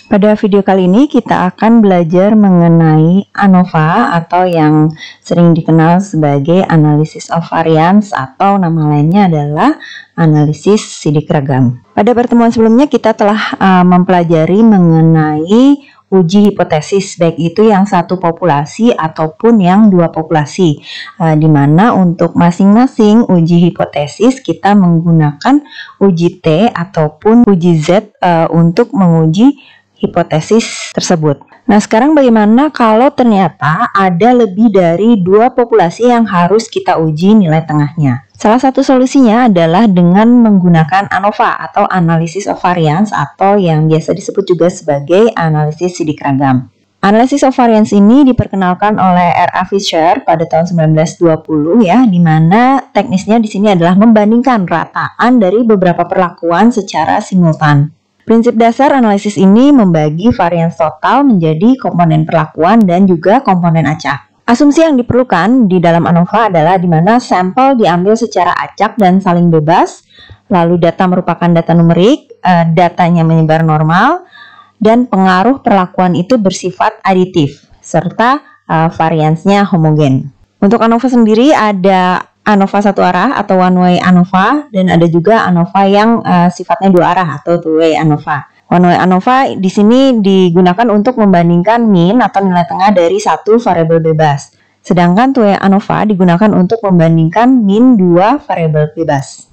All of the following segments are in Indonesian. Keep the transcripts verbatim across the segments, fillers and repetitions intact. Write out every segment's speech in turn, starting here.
Pada video kali ini kita akan belajar mengenai ANOVA atau yang sering dikenal sebagai analisis of variance atau nama lainnya adalah analisis sidik ragam. Pada pertemuan sebelumnya kita telah uh, mempelajari mengenai uji hipotesis, baik itu yang satu populasi ataupun yang dua populasi, uh, di mana untuk masing-masing uji hipotesis kita menggunakan uji T ataupun uji Z uh, untuk menguji hipotesis tersebut. Nah, sekarang bagaimana kalau ternyata ada lebih dari dua populasi yang harus kita uji nilai tengahnya? Salah satu solusinya adalah dengan menggunakan ANOVA atau Analysis of Variance atau yang biasa disebut juga sebagai analisis sidik ragam. Analysis of Variance ini diperkenalkan oleh R A Fisher pada tahun sembilan belas dua puluh ya, di mana teknisnya di sini adalah membandingkan rataan dari beberapa perlakuan secara simultan. Prinsip dasar analisis ini membagi varians total menjadi komponen perlakuan dan juga komponen acak. Asumsi yang diperlukan di dalam ANOVA adalah di mana sampel diambil secara acak dan saling bebas, lalu data merupakan data numerik, eh, datanya menyebar normal, dan pengaruh perlakuan itu bersifat aditif, serta eh, variansnya homogen. Untuk ANOVA sendiri ada ANOVA satu arah atau one way ANOVA, dan ada juga ANOVA yang uh, sifatnya dua arah atau two way ANOVA. One way ANOVA di sini digunakan untuk membandingkan mean atau nilai tengah dari satu variabel bebas. Sedangkan two way ANOVA digunakan untuk membandingkan mean dua variabel bebas.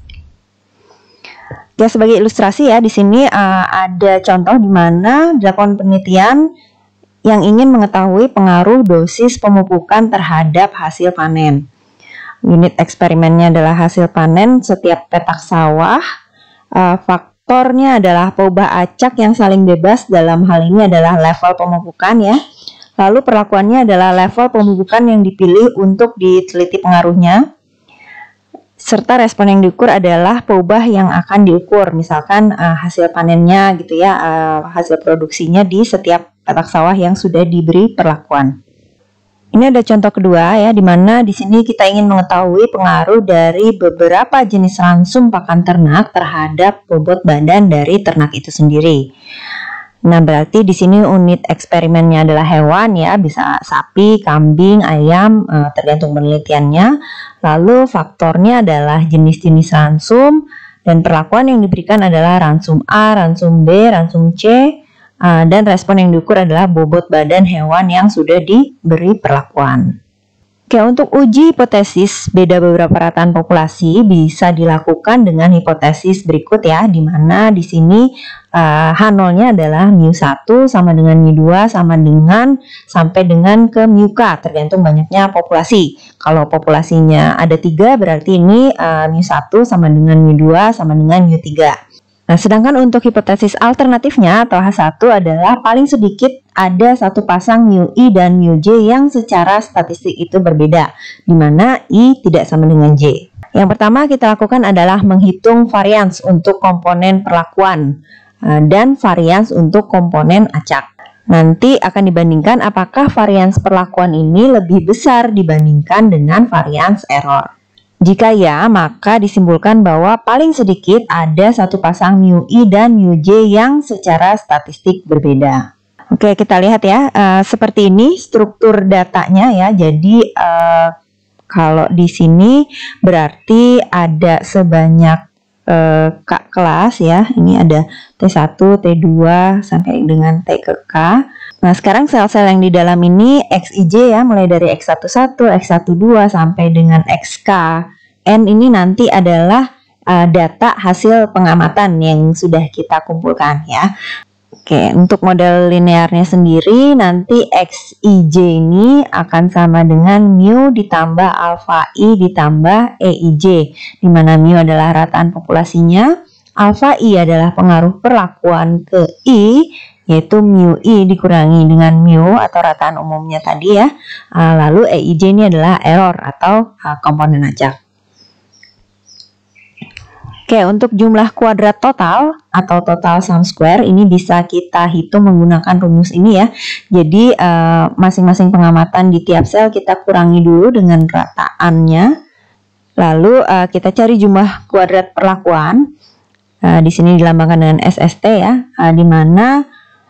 Ya, sebagai ilustrasi ya, di sini uh, ada contoh di mana dilakukan penelitian yang ingin mengetahui pengaruh dosis pemupukan terhadap hasil panen. Unit eksperimennya adalah hasil panen setiap petak sawah. Uh, faktornya adalah peubah acak yang saling bebas, dalam hal ini adalah level pemupukan ya. Lalu perlakuannya adalah level pemupukan yang dipilih untuk diteliti pengaruhnya. Serta respon yang diukur adalah peubah yang akan diukur, misalkan uh, hasil panennya gitu ya, uh, hasil produksinya di setiap petak sawah yang sudah diberi perlakuan. Ini ada contoh kedua ya, di mana di sini kita ingin mengetahui pengaruh dari beberapa jenis ransum pakan ternak terhadap bobot badan dari ternak itu sendiri. Nah, berarti di sini unit eksperimennya adalah hewan ya, bisa sapi, kambing, ayam, eh, tergantung penelitiannya. Lalu faktornya adalah jenis-jenis ransum, dan perlakuan yang diberikan adalah ransum A, ransum B, ransum C. Uh, dan respon yang diukur adalah bobot badan hewan yang sudah diberi perlakuan. Oke, untuk uji hipotesis beda beberapa rataan populasi bisa dilakukan dengan hipotesis berikut ya, di mana di sini uh, H nol-nya adalah mu satu sama dengan mu dua sama dengan sampai dengan ke mu K, tergantung banyaknya populasi. Kalau populasinya ada tiga, berarti ini uh, mu satu sama dengan mu dua sama dengan mu tiga. Nah, sedangkan untuk hipotesis alternatifnya atau H satu adalah paling sedikit ada satu pasang mu I dan mu J yang secara statistik itu berbeda, di mana I tidak sama dengan J. Yang pertama kita lakukan adalah menghitung varians untuk komponen perlakuan dan varians untuk komponen acak. Nanti akan dibandingkan apakah varians perlakuan ini lebih besar dibandingkan dengan varians error. Jika ya, maka disimpulkan bahwa paling sedikit ada satu pasang mu I dan mu J yang secara statistik berbeda. Oke, kita lihat ya, uh, seperti ini struktur datanya ya. Jadi uh, kalau di sini berarti ada sebanyak uh, K kelas ya. Ini ada T satu, T dua sampai dengan T ke K. Nah, sekarang sel-sel yang di dalam ini X I J ya, mulai dari X satu satu, X satu dua sampai dengan X K N ini nanti adalah uh, data hasil pengamatan yang sudah kita kumpulkan ya. Oke, untuk model linearnya sendiri nanti X I J ini akan sama dengan mu ditambah alpha I ditambah E I J, di mana mu adalah rataan populasinya, alpha I adalah pengaruh perlakuan ke I, yaitu mu I dikurangi dengan mu atau rataan umumnya tadi ya. Uh, lalu E I J ini adalah error atau uh, komponen acak. Oke, untuk jumlah kuadrat total atau total sum square ini bisa kita hitung menggunakan rumus ini ya. Jadi masing-masing uh, pengamatan di tiap sel kita kurangi dulu dengan rataannya. Lalu uh, kita cari jumlah kuadrat perlakuan. Uh, di sini dilambangkan dengan S S T ya, uh, di mana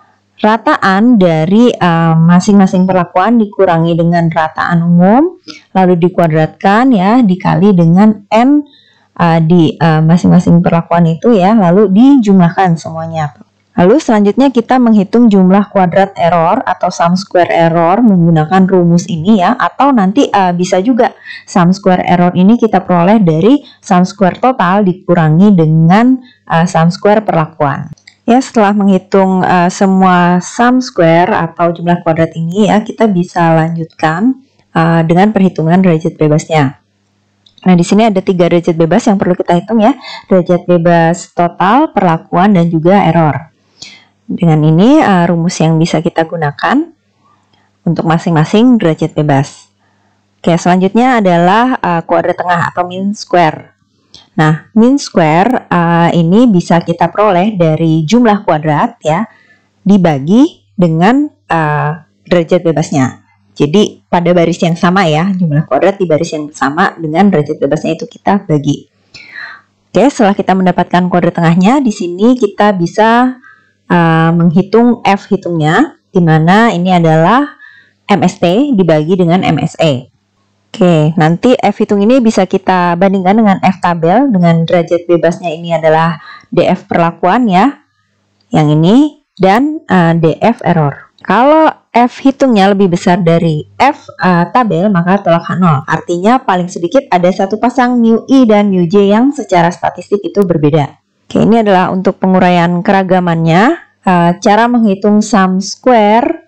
rataan dari masing-masing uh, perlakuan dikurangi dengan rataan umum, lalu dikuadratkan ya, dikali dengan N uh, di masing-masing uh, perlakuan itu ya, lalu dijumlahkan semuanya. Lalu selanjutnya kita menghitung jumlah kuadrat error atau sum square error menggunakan rumus ini ya, atau nanti uh, bisa juga sum square error ini kita peroleh dari sum square total dikurangi dengan uh, sum square perlakuan. Ya, setelah menghitung uh, semua sum square atau jumlah kuadrat ini ya, kita bisa lanjutkan uh, dengan perhitungan derajat bebasnya. Nah, di sini ada tiga derajat bebas yang perlu kita hitung ya, derajat bebas total, perlakuan, dan juga error. Dengan ini uh, rumus yang bisa kita gunakan untuk masing-masing derajat bebas. Oke, selanjutnya adalah uh, kuadrat tengah atau mean square. Nah, mean square uh, ini bisa kita peroleh dari jumlah kuadrat ya, dibagi dengan uh, derajat bebasnya. Jadi pada baris yang sama ya, jumlah kuadrat di baris yang sama dengan derajat bebasnya itu kita bagi. Oke, setelah kita mendapatkan kuadrat tengahnya, di sini kita bisa Uh, menghitung F hitungnya, di mana ini adalah M S T dibagi dengan M S E. Oke, nanti F hitung ini bisa kita bandingkan dengan F tabel, dengan derajat bebasnya ini adalah D F perlakuan ya, yang ini, dan uh, D F error. Kalau F hitungnya lebih besar dari F uh, tabel, maka tolak H nol. Artinya paling sedikit ada satu pasang mu I dan mu J yang secara statistik itu berbeda. Oke, ini adalah untuk penguraian keragamannya. Uh, cara menghitung sum square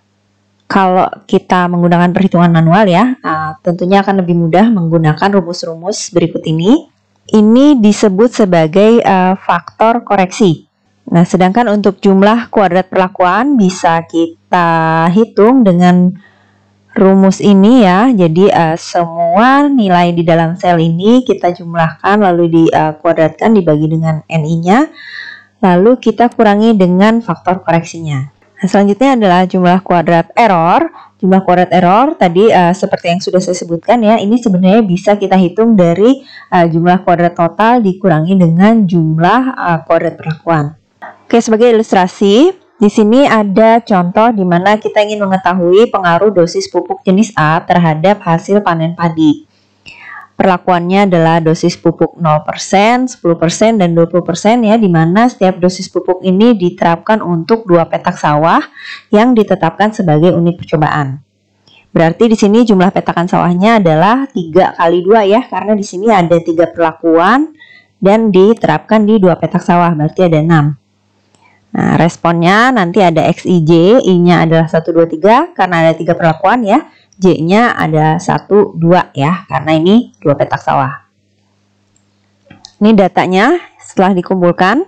kalau kita menggunakan perhitungan manual ya, uh, tentunya akan lebih mudah menggunakan rumus-rumus berikut ini. Ini disebut sebagai uh, faktor koreksi. Nah, sedangkan untuk jumlah kuadrat perlakuan bisa kita hitung dengan rumus ini ya. Jadi uh, semua nilai di dalam sel ini kita jumlahkan lalu dikuadratkan dibagi dengan N I-nya. Lalu kita kurangi dengan faktor koreksinya. Nah, selanjutnya adalah jumlah kuadrat error. Jumlah kuadrat error tadi uh, seperti yang sudah saya sebutkan ya, ini sebenarnya bisa kita hitung dari uh, jumlah kuadrat total dikurangi dengan jumlah uh, kuadrat perlakuan. Oke, sebagai ilustrasi, di sini ada contoh di mana kita ingin mengetahui pengaruh dosis pupuk jenis A terhadap hasil panen padi. Perlakuannya adalah dosis pupuk nol persen, sepuluh persen, dan dua puluh persen ya, di mana setiap dosis pupuk ini diterapkan untuk dua petak sawah yang ditetapkan sebagai unit percobaan. Berarti di sini jumlah petakan sawahnya adalah tiga kali dua ya, karena di sini ada tiga perlakuan dan diterapkan di dua petak sawah, berarti ada enam. Nah, responnya nanti ada X I J, I-nya adalah satu, dua, tiga, karena ada tiga perlakuan ya. J-nya ada satu, dua ya, karena ini dua petak sawah. Ini datanya setelah dikumpulkan.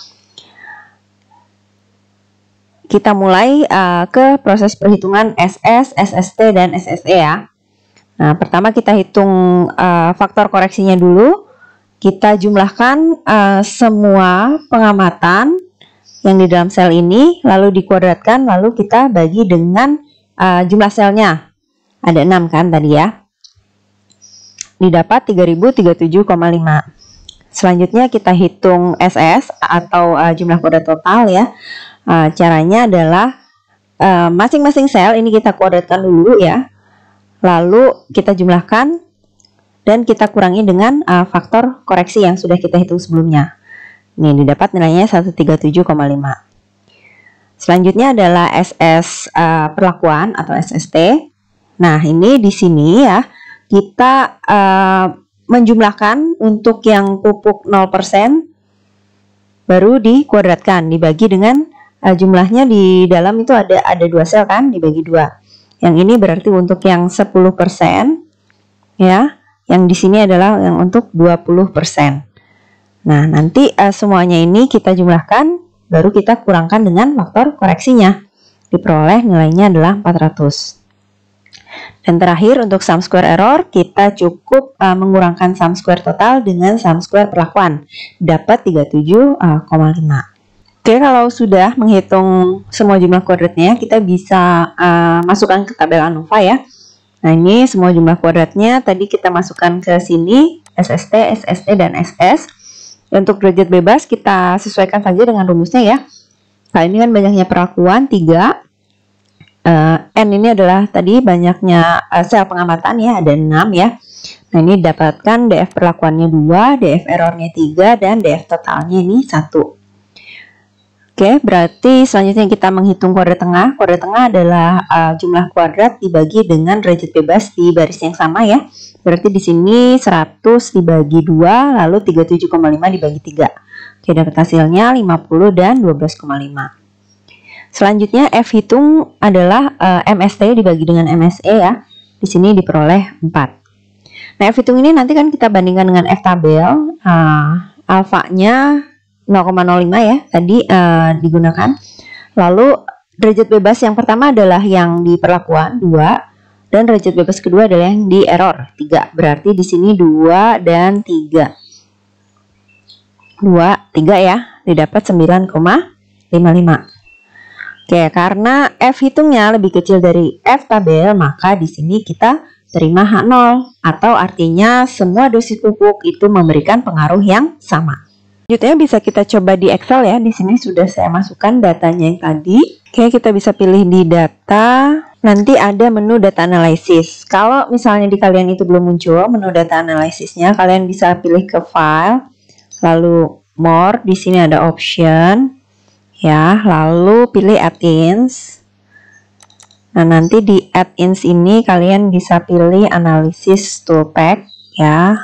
Kita mulai uh, ke proses perhitungan S S, S S T, dan S S E ya. Nah, pertama kita hitung uh, faktor koreksinya dulu. Kita jumlahkan uh, semua pengamatan yang di dalam sel ini, lalu dikuadratkan, lalu kita bagi dengan uh, jumlah selnya. Ada enam kan tadi ya. Didapat tiga ribu tiga puluh tujuh koma lima. Selanjutnya kita hitung S S atau uh, jumlah kuadrat total ya. Uh, caranya adalah masing-masing uh, sel ini kita kuadratkan dulu ya. Lalu kita jumlahkan dan kita kurangi dengan uh, faktor koreksi yang sudah kita hitung sebelumnya. Ini didapat nilainya seratus tiga puluh tujuh koma lima. Selanjutnya adalah S S uh, perlakuan atau S S T. Nah, ini di sini ya, kita uh, menjumlahkan untuk yang pupuk nol persen baru dikuadratkan, dibagi dengan uh, jumlahnya di dalam itu ada ada dua sel kan, dibagi dua. Yang ini berarti untuk yang sepuluh persen ya, yang di sini adalah yang untuk dua puluh persen. Nah, nanti uh, semuanya ini kita jumlahkan, baru kita kurangkan dengan faktor koreksinya. Diperoleh nilainya adalah empat ratus. Dan terakhir untuk sum square error, kita cukup uh, mengurangkan sum square total dengan sum square perlakuan. Dapat tiga puluh tujuh koma lima. Oke, kalau sudah menghitung semua jumlah kuadratnya, kita bisa uh, masukkan ke tabel ANOVA ya. Nah, ini semua jumlah kuadratnya, tadi kita masukkan ke sini, S S T, S S T, dan S S. Untuk derajat bebas, kita sesuaikan saja dengan rumusnya ya. Nah, ini kan banyaknya perlakuan tiga. Uh, N ini adalah tadi banyaknya uh, sel pengamatan ya, ada enam ya. Nah, ini dapatkan D F perlakuannya dua, D F errornya tiga, dan D F totalnya ini satu. Oke, berarti selanjutnya kita menghitung kuadrat tengah. Kuadrat tengah adalah uh, jumlah kuadrat dibagi dengan derajat bebas di baris yang sama ya. Berarti di sini seratus dibagi dua, lalu tiga puluh tujuh koma lima dibagi tiga. Oke, dapat hasilnya lima puluh dan dua belas koma lima. Selanjutnya F hitung adalah uh, M S T dibagi dengan M S E ya. Di sini diperoleh empat. Nah, F hitung ini nanti kan kita bandingkan dengan F tabel. Uh, alfanya nol koma nol lima ya tadi uh, digunakan. Lalu derajat bebas yang pertama adalah yang di perlakuan dua, dan derajat bebas kedua adalah yang di error tiga. Berarti di sini dua dan tiga. dua, tiga ya, didapat sembilan koma lima lima. Oke, karena F hitungnya lebih kecil dari F tabel, maka di sini kita terima H nol, atau artinya semua dosis pupuk itu memberikan pengaruh yang sama. Selanjutnya bisa kita coba di Excel ya. Di sini sudah saya masukkan datanya yang tadi. Oke, kita bisa pilih di data. Nanti ada menu data analysis. Kalau misalnya di kalian itu belum muncul menu data analysisnya, kalian bisa pilih ke file, lalu more. Di sini ada option, ya. Lalu pilih add-ins. Nah, nanti di add-ins ini kalian bisa pilih analysis toolpath, ya.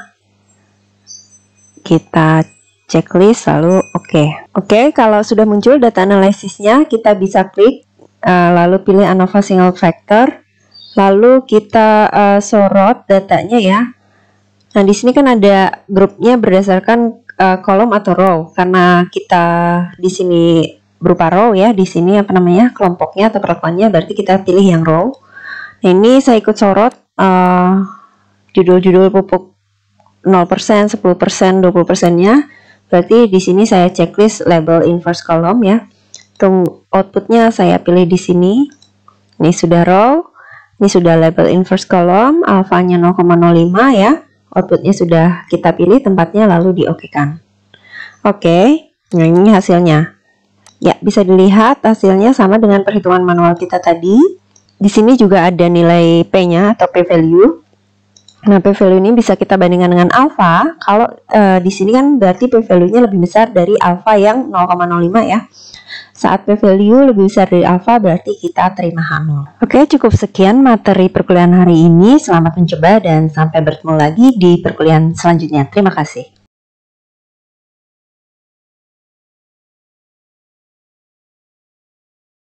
Kita checklist lalu oke. Okay. Oke, okay, kalau sudah muncul data analisisnya, kita bisa klik uh, lalu pilih ANOVA single factor, lalu kita uh, sorot datanya ya. Nah, di sini kan ada grupnya berdasarkan uh, kolom atau row. Karena kita di sini berupa row ya, di sini apa namanya kelompoknya atau perlakuannya, berarti kita pilih yang row. Nah, ini saya ikut sorot judul-judul uh, pupuk nol persen, sepuluh persen, dua puluh persen-nya. Berarti di sini saya checklist label inverse column ya. Tunggu outputnya saya pilih di sini. Ini sudah row, ini sudah label inverse column, alfanya nol koma nol lima ya. Outputnya sudah kita pilih tempatnya lalu diokekan. Oke, nah ini hasilnya. Ya, bisa dilihat hasilnya sama dengan perhitungan manual kita tadi. Di sini juga ada nilai P-nya atau P-value. Nah, P-value ini bisa kita bandingkan dengan alpha. Kalau uh, di sini kan berarti P-value-nya lebih besar dari alpha yang nol koma nol lima ya. Saat P-value lebih besar dari alpha berarti kita terima H nol. Oke, cukup sekian materi perkuliahan hari ini. Selamat mencoba dan sampai bertemu lagi di perkuliahan selanjutnya. Terima kasih.